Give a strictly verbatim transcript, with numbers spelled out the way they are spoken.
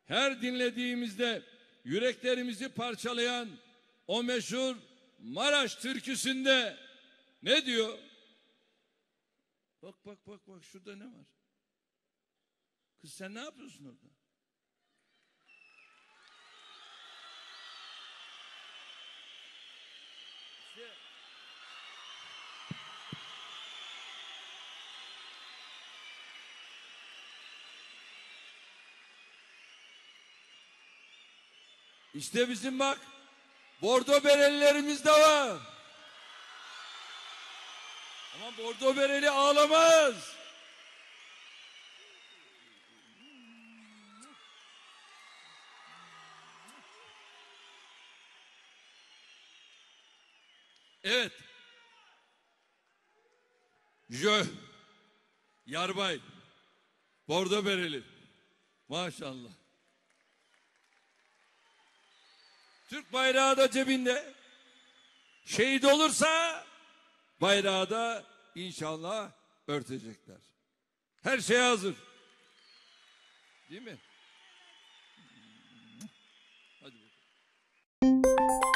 her dinlediğimizde yüreklerimizi parçalayan o meşhur Maraş türküsünde ne diyor? Bak bak bak bak şurada ne var? Kız sen ne yapıyorsun orada? İşte İşte bizim bak bordo berelilerimiz de var. Ama bordo bereli ağlamaz. Evet. Jö. Yarbay. Bordo bereli. Maşallah. Türk bayrağı da cebinde. Şehit olursa bayrağı da inşallah örtecekler. Her şey hazır. Değil mi? Hadi bakalım.